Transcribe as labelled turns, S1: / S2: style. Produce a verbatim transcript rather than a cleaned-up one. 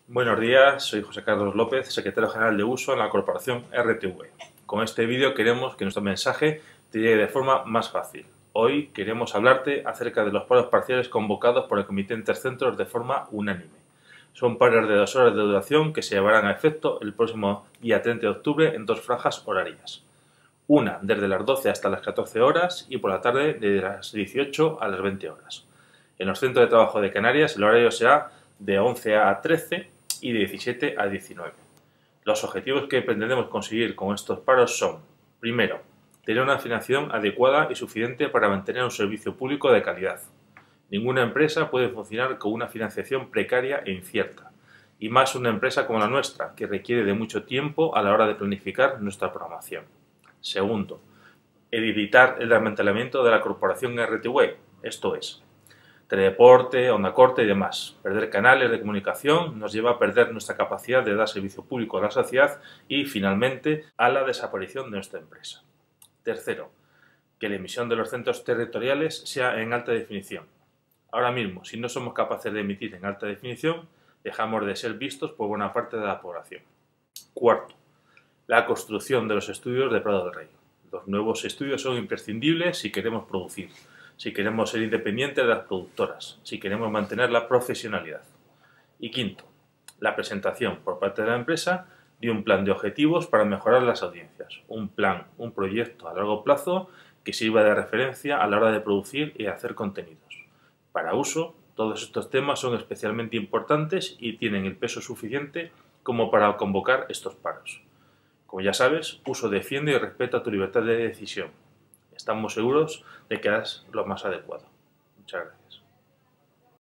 S1: Buenos días, soy José Carlos López, secretario general de uso en la corporación R T V. Con este vídeo queremos que nuestro mensaje te llegue de forma más fácil. Hoy queremos hablarte acerca de los paros parciales convocados por el Comité Intercentros de forma unánime. Son paros de dos horas de duración que se llevarán a efecto el próximo día treinta de octubre en dos franjas horarias. Una desde las doce hasta las catorce horas y por la tarde desde las dieciocho a las veinte horas. En los centros de trabajo de Canarias el horario será de once a trece y de diecisiete a diecinueve. Los objetivos que pretendemos conseguir con estos paros son: primero, tener una financiación adecuada y suficiente para mantener un servicio público de calidad. Ninguna empresa puede funcionar con una financiación precaria e incierta, y más una empresa como la nuestra, que requiere de mucho tiempo a la hora de planificar nuestra programación. Segundo, evitar el desmantelamiento de la corporación R T V, esto es, teledeporte, onda corta y demás. Perder canales de comunicación nos lleva a perder nuestra capacidad de dar servicio público a la sociedad y, finalmente, a la desaparición de nuestra empresa. Tercero, que la emisión de los centros territoriales sea en alta definición. Ahora mismo, si no somos capaces de emitir en alta definición, dejamos de ser vistos por buena parte de la población. Cuarto, la construcción de los estudios de Prado del Rey. Los nuevos estudios son imprescindibles si queremos producir, si queremos ser independientes de las productoras, si queremos mantener la profesionalidad. Y quinto, la presentación por parte de la empresa de un plan de objetivos para mejorar las audiencias. Un plan, un proyecto a largo plazo que sirva de referencia a la hora de producir y hacer contenidos. Para uso, todos estos temas son especialmente importantes y tienen el peso suficiente como para convocar estos paros. Como ya sabes, Uso defiende y respeta tu libertad de decisión. Estamos seguros de que harás lo más adecuado. Muchas gracias.